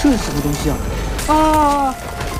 这是什么东西啊？啊！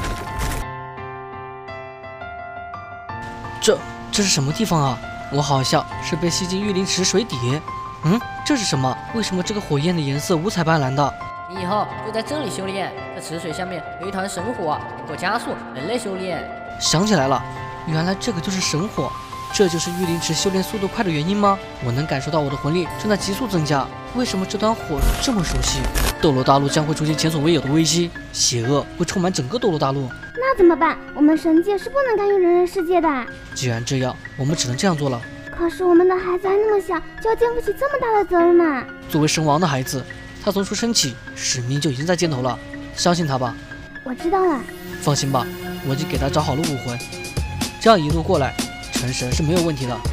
这是什么地方啊？我好像是被吸进玉灵池水底。这是什么？为什么这个火焰的颜色五彩斑斓的？ 你以后就在这里修炼，在池水下面有一团神火，能够加速人类修炼。 想起来了，原来这个就是神火，这就是玉灵池修炼速度快的原因吗？我能感受到我的魂力正在急速增加。为什么这团火这么熟悉？斗罗大陆将会出现前所未有的危机，邪恶会充满整个斗罗大陆。 那怎么办？我们神界是不能干预人类世界的。 既然这样，我们只能这样做了。 可是我们的孩子还那么小，就要肩负起这么大的责任呢。 作为神王的孩子，他从出生起使命就已经在肩头了，相信他吧。 我知道了。 放心吧，我已经给他找好了武魂，这样一路过来，成神是没有问题的。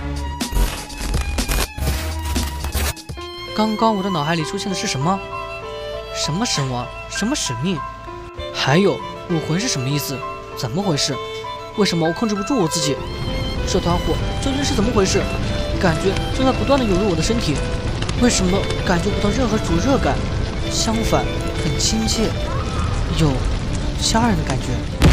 刚刚我的脑海里出现的是什么？什么神王？什么使命？还有武魂是什么意思？怎么回事？为什么我控制不住我自己？这团火究竟是怎么回事？感觉正在不断的涌入我的身体，为什么感觉不到任何灼热感？相反，很亲切，有家人的感觉。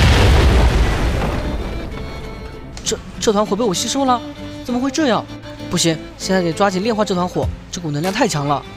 这团火被我吸收了，怎么会这样？不行，现在得抓紧炼化这团火，这股能量太强了。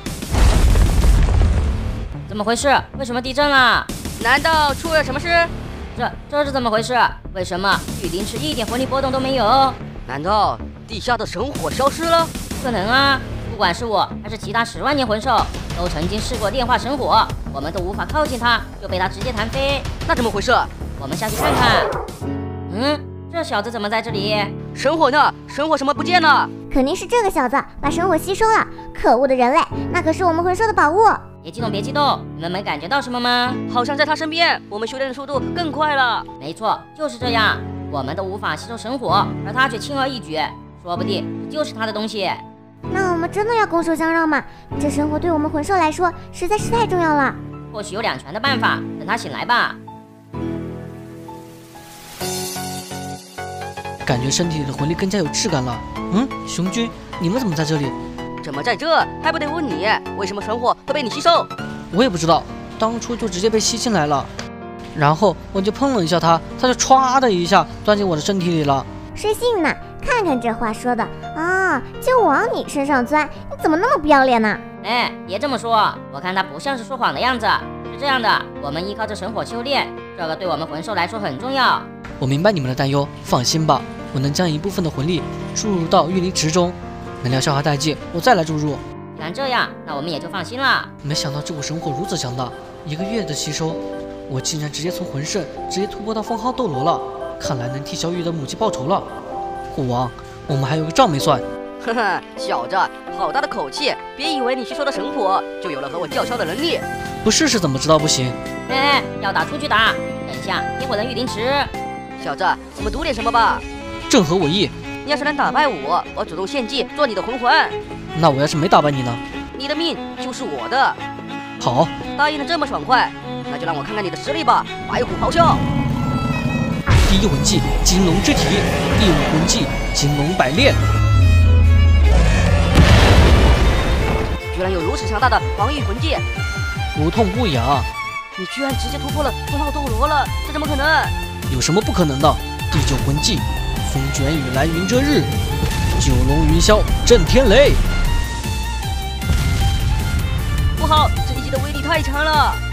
怎么回事？为什么地震了？难道出了什么事？这是怎么回事？为什么玉灵池一点魂力波动都没有？ 难道地下的神火消失了？ 不可能啊！不管是我还是其他10万年魂兽，都曾经试过炼化神火，我们都无法靠近它，就被它直接弹飞。 那怎么回事？ 我们下去看看。这小子怎么在这里？ 神火呢？神火怎么不见了？ 肯定是这个小子把神火吸收了。可恶的人类，那可是我们魂兽的宝物。 别激动，别激动，你们没感觉到什么吗？ 好像在他身边，我们修炼的速度更快了。 没错，就是这样。我们都无法吸收神火，而他却轻而易举，说不定这就是他的东西。 那我们真的要拱手相让吗？这神火对我们魂兽来说实在是太重要了。 或许有2全的办法，等他醒来吧。 感觉身体里的魂力更加有质感了。雄君，你们怎么在这里？ 怎么在这？还不得问你，为什么神火会被你吸收？ 我也不知道，当初就直接被吸进来了，然后我就碰了一下它就歘的一下钻进我的身体里了。 谁信呢？看看这话说的啊，就往你身上钻，你怎么那么不要脸呢？ 哎，别这么说，我看他不像是说谎的样子。是这样的，我们依靠这神火修炼，这个对我们魂兽来说很重要。 我明白你们的担忧，放心吧，我能将一部分的魂力注入到玉灵池中，能量消耗殆尽，我再来注入。 既然这样，那我们也就放心了。 没想到这股神火如此强大，1个月的吸收，我竟然直接从魂圣直接突破到封号斗罗了。看来能替小雨的母鸡报仇了。虎王，我们还有个账没算。 呵呵，小子，好大的口气！别以为你吸收了神火就有了和我叫嚣的能力。 不试试怎么知道不行？ 哎，要打出去打！等一下，别火人玉灵池。 小子，我们赌点什么吧？ 正合我意。 你要是能打败我，我主动献祭做你的魂魂。 那我要是没打败你呢？ 你的命就是我的。 好， 答应的这么爽快，那就让我看看你的实力吧！白虎咆哮。 第1魂技金龙之体，第5魂技金龙百炼。 居然有如此强大的防御魂技， 不痛不痒。 你居然直接突破了封号斗罗了，这怎么可能？ 有什么不可能的？第9魂技风卷雨来云遮日，九龙云霄震天雷。 不好，这一击的威力太强了。